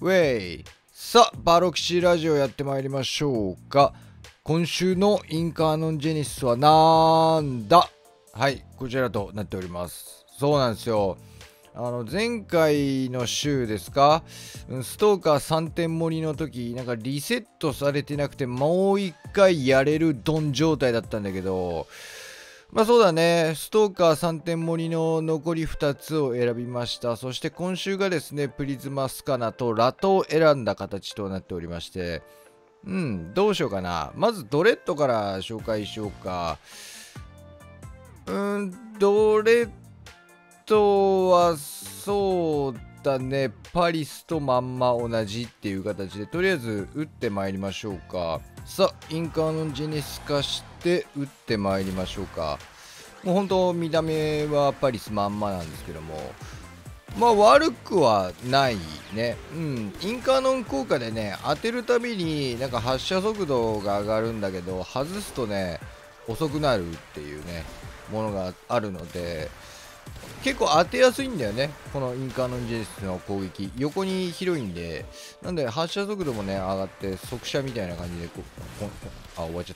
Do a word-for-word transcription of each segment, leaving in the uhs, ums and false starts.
ウェイ。さあ、バロキシラジオやってまいりましょうか。今週のインカーノンジェネシスはなんだ。はい、こちらとなっております。そうなんですよ。あの前回の週ですか、ストーカーさんてん盛りの時、なんかリセットされてなくてもう一回やれるドン状態だったんだけど、まあそうだね、ストーカーさんてん盛りの残りふたつを選びました。そして今週がですね、プリズマスカナとラトを選んだ形となっておりまして、うん、どうしようかな。まずドレッドから紹介しようか。うん、ドレッドはそうだね、パリスとまんま同じっていう形で、とりあえず打ってまいりましょうか。さあ、インカーノンジェネシス化して打ってまいりましょうか。もう本当見た目はパリスまんまなんですけども、まあ悪くはないね。うん、インカーノン効果でね、当てるたびになんか発射速度が上がるんだけど、外すとね、遅くなるっていうね、ものがあるので、結構当てやすいんだよね、このインカーノンジェネシスの攻撃。横に広いんで、なんで発射速度もね、上がって、速射みたいな感じでこう、こあ、終わっちゃった。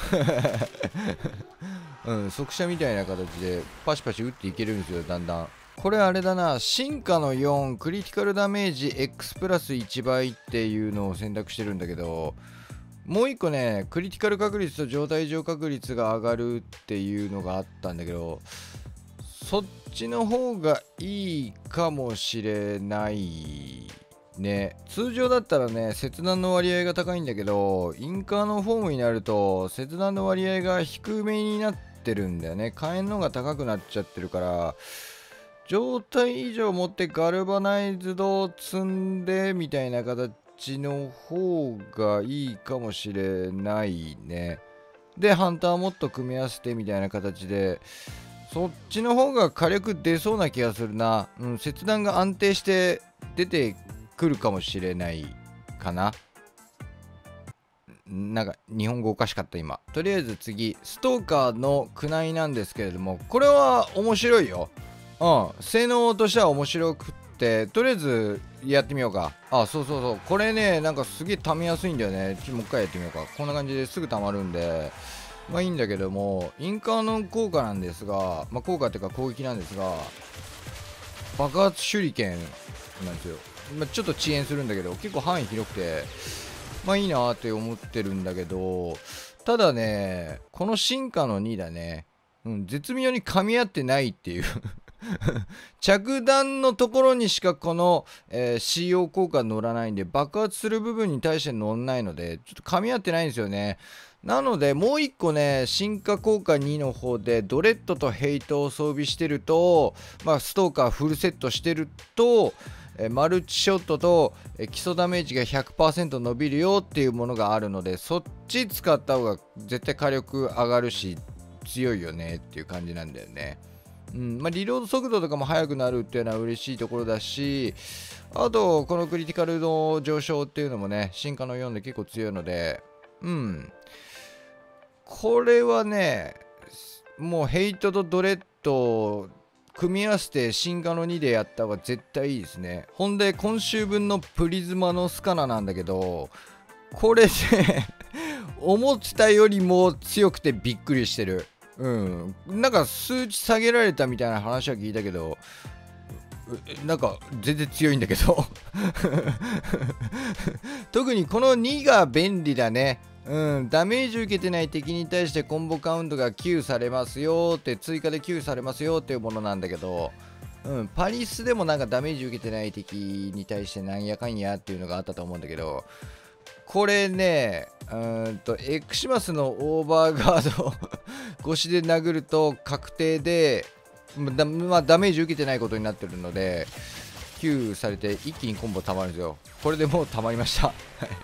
うん、速射みたいな形でパシパシ打っていけるんですよ、だんだん。これあれだな、進化のよん、クリティカルダメージ X プラスいちばいっていうのを選択してるんだけど、もういっこね、クリティカル確率と状態上確率が上がるっていうのがあったんだけど、そっちの方がいいかもしれないね。通常だったらね、切断の割合が高いんだけど、インカーのフォームになると切断の割合が低めになってるんだよね。火炎の方が高くなっちゃってるから、状態以上持ってガルバナイズドを積んでみたいな形の方がいいかもしれないね。で、ハンターもっと組み合わせてみたいな形で、そっちの方が火力出そうな気がするな。うん、切断が安定して出てくるかもしれないかな。なんか日本語おかしかった今。とりあえず次、ストーカーのクナイなんですけれども、これは面白いよ。うん、性能としては面白くって、とりあえずやってみようか。あ、そうそうそう。これね、なんかすげえ溜めやすいんだよね。ちょ、もう一回やってみようか。こんな感じですぐ溜まるんで。まあいいんだけども、インカーノン効果なんですが、まあ効果っていうか攻撃なんですが、爆発手裏剣なんですよ。まあ、ちょっと遅延するんだけど、結構範囲広くて、まあいいなーって思ってるんだけど、ただね、この進化のにだね、うん、絶妙に噛み合ってないっていう着弾のところにしかこの、えー、シーオー 効果乗らないんで、爆発する部分に対して乗んないので、ちょっと噛み合ってないんですよね。なので、もういっこね、進化効果にの方で、ドレッドとヘイトを装備してると、まあ、ストーカーフルセットしてると、えマルチショットとえ基礎ダメージが ひゃくパーセント 伸びるよっていうものがあるので、そっち使った方が絶対火力上がるし、強いよねっていう感じなんだよね。うんまあ、リロード速度とかも速くなるっていうのは嬉しいところだし、あと、このクリティカルの上昇っていうのもね、進化のよんで結構強いので、うん。これはね、もうヘイトとドレッドを組み合わせて進化のにでやった方が絶対いいですね。ほんで、今週分のプリズマのスカナなんだけど、これで思ってたよりも強くてびっくりしてる。うん。なんか数値下げられたみたいな話は聞いたけど、なんか全然強いんだけど特にこのにが便利だね。うん、ダメージ受けてない敵に対してコンボカウントがきゅうされますよって追加できゅうされますよっていうものなんだけど、うん、パリスでもなんかダメージ受けてない敵に対してなんやかんやっていうのがあったと思うんだけど、これね、うーんとエクシマスのオーバーガード越しで殴ると確定で、だまあ、ダメージ受けてないことになってるので きゅう されて一気にコンボたまるんですよ。これでもうたまりました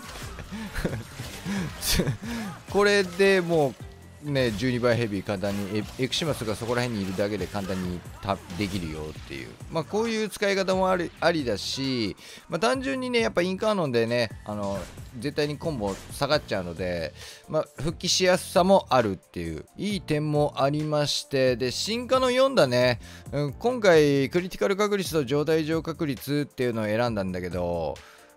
これでもうねじゅうにばいヘビー簡単にエクシマスがそこら辺にいるだけで簡単にたできるよっていう、まあこういう使い方もありありだし、まあ単純にねやっぱインカーノンでねあの絶対にコンボ下がっちゃうので、まあ復帰しやすさもあるっていういい点もありまして、で進化のよんだね、うん、今回クリティカル確率と状態上確率っていうのを選んだんだけど、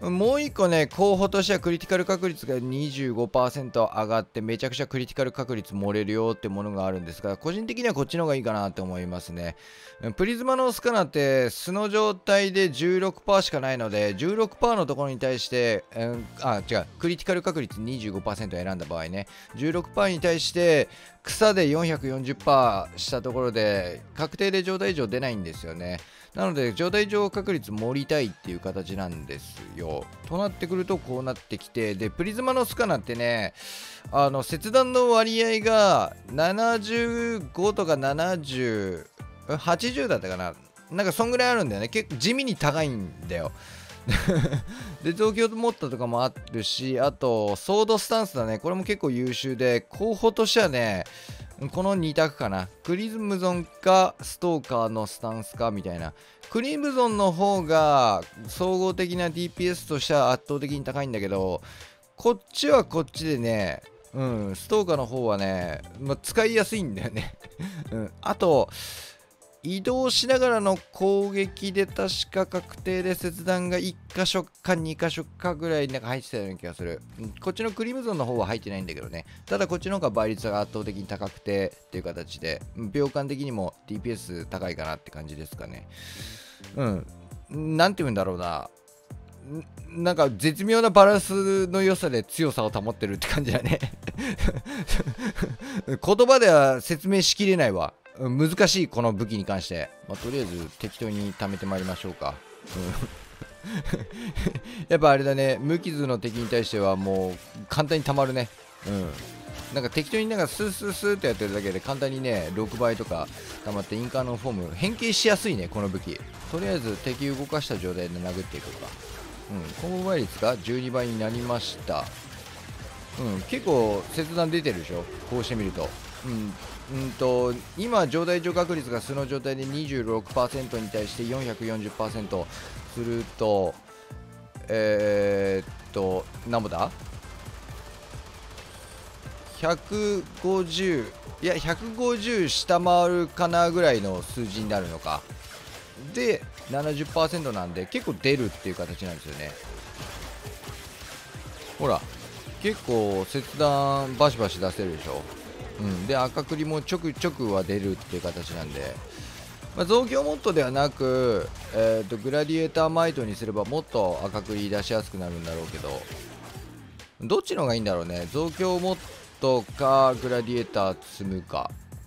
もう一個ね、候補としてはクリティカル確率が にじゅうごパーセント 上がってめちゃくちゃクリティカル確率漏れるよってものがあるんですが、個人的にはこっちの方がいいかなって思いますね。プリズマのスカナって素の状態で じゅうろくパーセント しかないので、じゅうろくパーセント のところに対して、うん、あ、違う、クリティカル確率 にじゅうごパーセント 選んだ場合ね、じゅうろくパーセント に対して草で よんひゃくよんじゅっパーセント したところで確定で状態異常出ないんですよね。なので状態異常確率盛りたいっていう形なんですよ。となってくるとこうなってきて、でプリズマのスカナってね、あの切断の割合がななじゅうごとかななじゅう、はちじゅうだったかな、なんかそんぐらいあるんだよね。結構地味に高いんだよ。で増強モッドとかもあるし、あとソードスタンスだね、これも結構優秀で、候補としてはねこのに択かな。クリムゾンかストーカーのスタンスかみたいな。クリムゾンの方が総合的な ディーピーエス としては圧倒的に高いんだけど、こっちはこっちでね、うん、ストーカーの方はね、まあ、使いやすいんだよね。うん、あと移動しながらの攻撃で確か確定で切断がいっ箇所かに箇所かぐらいなんか入ってたような気がする。こっちのクリムゾンの方は入ってないんだけどね。ただこっちの方が倍率が圧倒的に高くてっていう形で、秒間的にも ディーピーエス 高いかなって感じですかね。うん。なんて言うんだろうな。なんか絶妙なバランスの良さで強さを保ってるって感じだね。言葉では説明しきれないわ。難しいこの武器に関して、まあ、とりあえず適当に貯めてまいりましょうか。やっぱあれだね、無傷の敵に対してはもう簡単にたまるね。うん。なんか適当になんかスースースーってやってるだけで簡単にねろくばいとかたまってインカーのフォーム変形しやすいね、この武器。とりあえず敵動かした状態で殴っていこうか。うん、コンボ倍率がじゅうにばいになりました。うん、結構切断出てるでしょ、こうしてみると。うんうんと今状態異常確率が素の状態で にじゅうろくパーセント に対して よんひゃくよんじゅっパーセント するとえー、っと何ぼだひゃくごじゅう、いやひゃくごじゅう下回るかなぐらいの数字になるのかで ななじゅっパーセント なんで結構出るっていう形なんですよね。ほら結構切断バシバシ出せるでしょ。うん、で赤クリもちょくちょくは出るっていう形なんで、まあ、増強モッドではなく、えー、とグラディエーターマイトにすればもっと赤クリ出しやすくなるんだろうけど、どっちの方がいいんだろうね。増強モッドかグラディエーター積むか。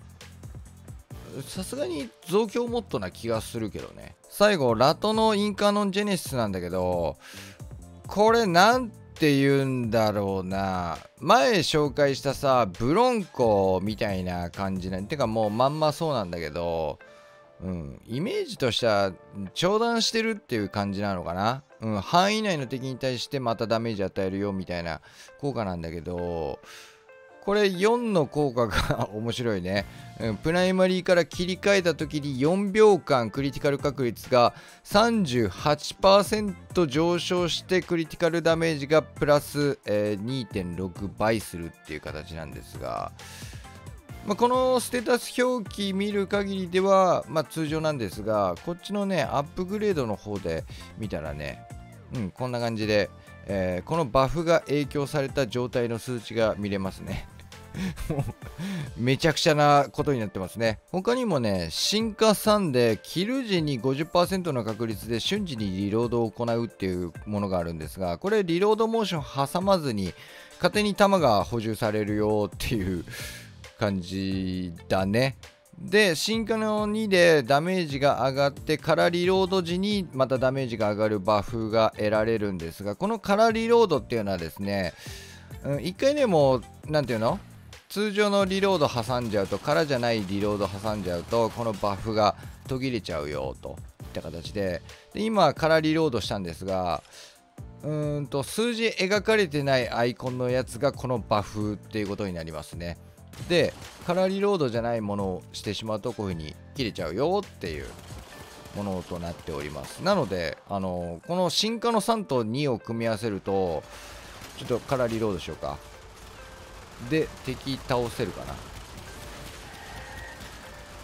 さすがに増強モッドな気がするけどね。最後ラトのインカーノンジェネシスなんだけど、これなんって言うんだろうな、前紹介したさブロンコみたいな感じなんてか、もうまんまそうなんだけど、うん、イメージとしては長弾してるっていう感じなのかな。うん、範囲内の敵に対してまたダメージ与えるよみたいな効果なんだけど、これよんの効果が面白いね、うん。プライマリーから切り替えた時によんびょうかんクリティカル確率が さんじゅうはちパーセント 上昇してクリティカルダメージがプラス、えー、にてんろくばいするっていう形なんですが、まあ、このステータス表記見る限りでは、まあ、通常なんですが、こっちのねアップグレードの方で見たらね、うん、こんな感じで、えー、このバフが影響された状態の数値が見れますね。もうめちゃくちゃなことになってますね。他にもね、進化さんでキル時に ごじゅっパーセント の確率で瞬時にリロードを行うっていうものがあるんですが、これリロードモーション挟まずに勝手に弾が補充されるよっていう感じだね。で進化のにでダメージが上がってからリロード時にまたダメージが上がるバフが得られるんですが、このからリロードっていうのはですね、うん、いっかいでもなんていうの、通常のリロード挟んじゃうと、からじゃないリロード挟んじゃうとこのバフが途切れちゃうよといった形で、で今からリロードしたんですが、うーんと数字描かれてないアイコンのやつがこのバフっていうことになりますね。でカラーリロードじゃないものをしてしまうとこういう風に切れちゃうよっていうものとなっております。なのであのこの進化のさんとにを組み合わせると、ちょっとカラーリロードしようか。で敵倒せるかな、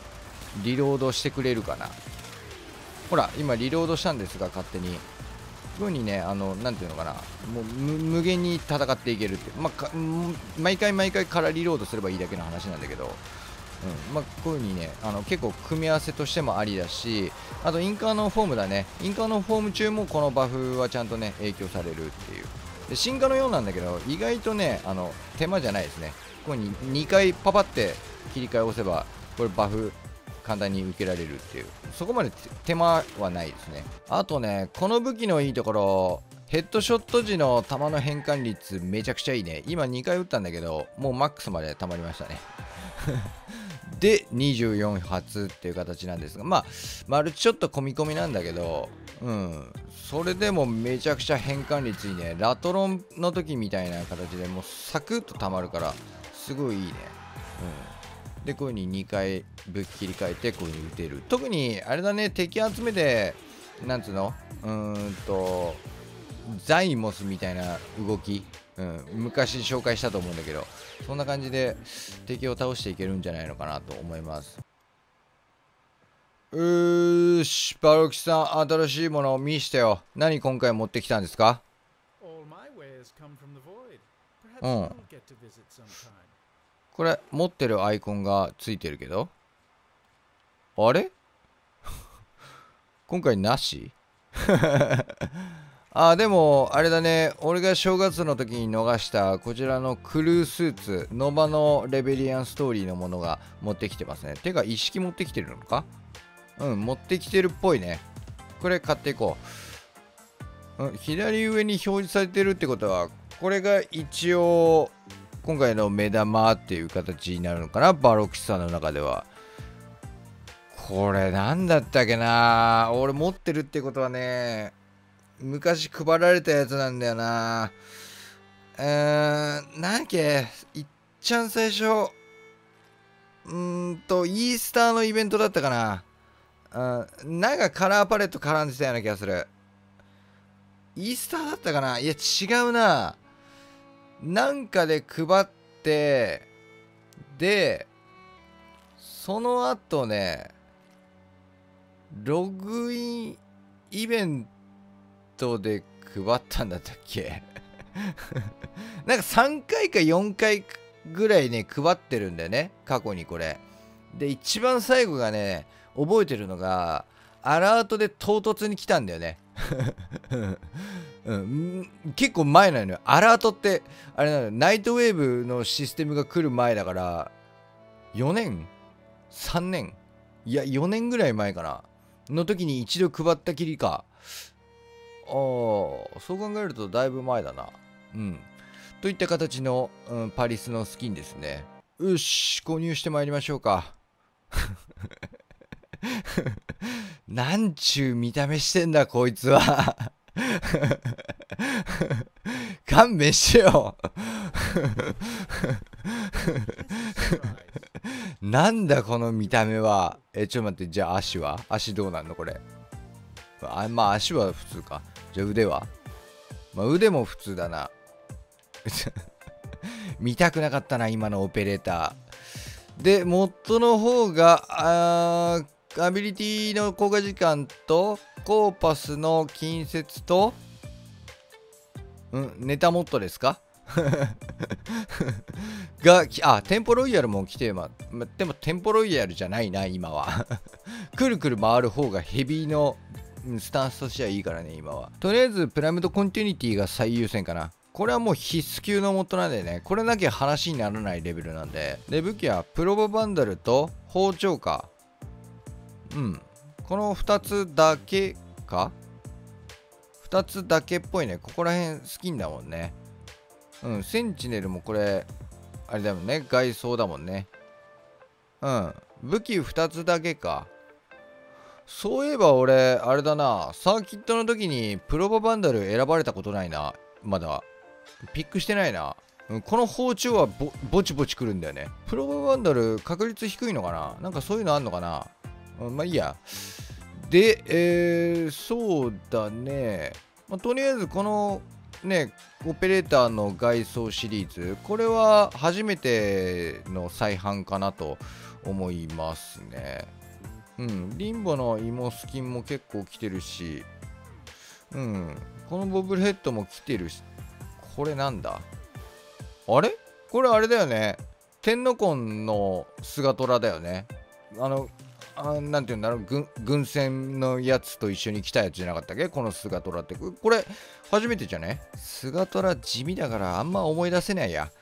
リロードしてくれるかな。ほら今リロードしたんですが勝手にこういう風にね、あの、なんていうのかな、もう無無限に戦っていけるっていう、まあ、かん毎回毎回からリロードすればいいだけの話なんだけど、うんまあ、こういう風にね、あの結構組み合わせとしてもありだし、あとインカーのフォームだね、インカーのフォーム中もこのバフはちゃんとね、影響されるっていう。で進化のようなんだけど、意外とね、あの手間じゃないですね。ここににかいパパって切り替えを押せば、これバフ簡単に受けられるっていう、そこまで手間はないですね。あとね、この武器のいいところ、ヘッドショット時の弾の変換率めちゃくちゃいいね。今にかい撃ったんだけど、もうマックスまで溜まりましたね。で、にじゅうよん発っていう形なんですが、まあ、マルチちょっと込み込みなんだけど、うん、それでもめちゃくちゃ変換率いいね。ラトロンの時みたいな形でもうサクッと溜まるから、すごいいいね。うん。で、こういう風ににかい武器切り替えて、こういう風に撃てる。特に、あれだね、敵集めて、なんつうのうーんと、ザイモスみたいな動き、うん、昔紹介したと思うんだけど、そんな感じで敵を倒していけるんじゃないのかなと思います。うーし、バロキさん、新しいものを見してよ。何今回持ってきたんですか？うん。これ、持ってるアイコンがついてるけど、あれ今回なしあ、でも、あれだね、俺が正月の時に逃したこちらのクルースーツ、ノバのレベリアンストーリーのものが持ってきてますね。てか、一式持ってきてるのか？うん、持ってきてるっぽいね。これ買っていこう。うん、左上に表示されてるってことは、これが一応、今回の目玉っていう形になるのかな、バロキさんの中では。これなんだったっけな、俺持ってるってことはね、昔配られたやつなんだよな。うーん、なんだっけ、いっちゃん最初、うーんと、イースターのイベントだったかな。うん、なんかカラーパレット絡んでたような気がする。イースターだったかな。いや、違うな。なんかで配って、で、その後ね、ログインイベントで配ったんだったっけなんかさんかいかよんかいぐらいね、配ってるんだよね。過去にこれ。で、一番最後がね、覚えてるのが、アラートで唐突に来たんだよね。うん、結構前なのよ。アラートって、あれなのよ、ナイトウェーブのシステムが来る前だから、よねん ?さん 年いや、よねんぐらい前かな。の時に一度配ったきりか。ああ、そう考えるとだいぶ前だな。うん。といった形の、うん、パリスのスキンですね。よし、購入してまいりましょうか。なんちゅう見た目してんだ、こいつは。勘弁してよ。なんだこの見た目は。え、ちょっと待って、じゃあ足は足どうなんのこれ。あ、まあ足は普通か。じゃあ腕は、まあ、腕も普通だな。見たくなかったな、今のオペレーター。で、モッドの方が、あアビリティの効果時間と、コーパスの近接と、うん、ネタモッドですかが、あ、テンポロイヤルも来て、ま、ま、でもテンポロイヤルじゃないな、今は。くるくる回る方がヘビーのスタンスとしてはいいからね、今は。とりあえず、プライムドコンティニティが最優先かな。これはもう必須級のモッドなんでね、これなきゃ話にならないレベルなんで。で、武器はプロボバンダルと包丁か。うん。このふたつだけか ?ふた つだけっぽいね。ここら辺好きんだもんね。うん。センチネルもこれ、あれだもんね。外装だもんね。うん。武器ふたつだけか。そういえば俺、あれだな。サーキットの時にプロボバンダル選ばれたことないな。まだ。ピックしてないな。うん、この包丁は ぼ, ぼちぼちくるんだよね。プロボバンダル確率低いのかな、なんかそういうのあんのかな、うん、まあいいや。で、えー、そうだね。まあ、とりあえずこのね、オペレーターの外装シリーズ、これは初めての再販かなと思いますね。うん、リンボの芋スキンも結構来てるし、 うん。このボブルヘッドも来てるし、これなんだ？あれこれあれだよね。天のコンのスガトラだよね。あの、あなんていうんだろう、軍、軍船のやつと一緒に来たやつじゃなかったっけ、このスガトラって。ここれ、初めてじゃね？スガトラ地味だからあんま思い出せないや。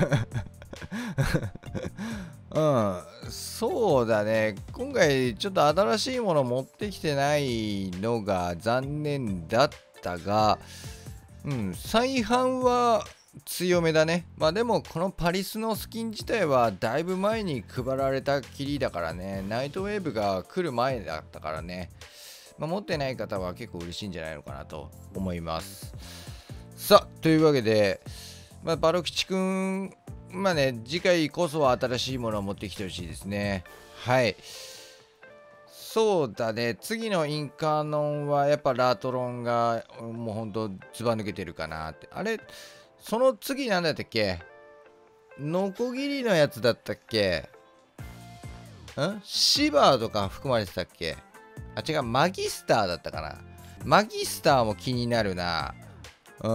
うん、そうだね。今回ちょっと新しいもの持ってきてないのが残念だったが、うん、再販は強めだね。まあでもこのパリスのスキン自体はだいぶ前に配られたきりだからね。ナイトウェーブが来る前だったからね。まあ、持ってない方は結構嬉しいんじゃないのかなと思います。さあ、というわけで、まあ、バロ吉くん、まあね、次回こそは新しいものを持ってきてほしいですね。はい。そうだね。次のインカーノンはやっぱラートロンがもうほんとずば抜けてるかなって。あれ、その次なんだったっけ？ノコギリのやつだったっけ？んシバーとか含まれてたっけ？あ、違う、マギスターだったかな。マギスターも気になるな。うん。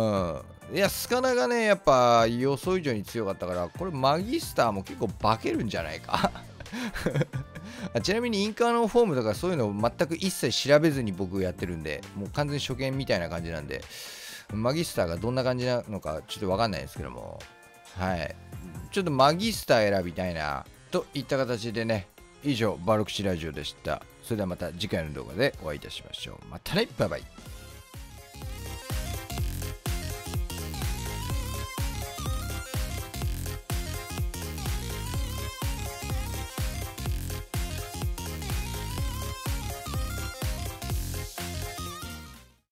いや、スカナがね、やっぱ予想以上に強かったから、これマギスターも結構化けるんじゃないか。あちなみにインカーのフォームとかそういうのを全く一切調べずに僕やってるんで、もう完全に初見みたいな感じなんで、マギスターがどんな感じなのかちょっとわかんないですけども、はい。ちょっとマギスター選びたいな、といった形でね、以上、バロクシラジオでした。それではまた次回の動画でお会いいたしましょう。またね、バイバイ。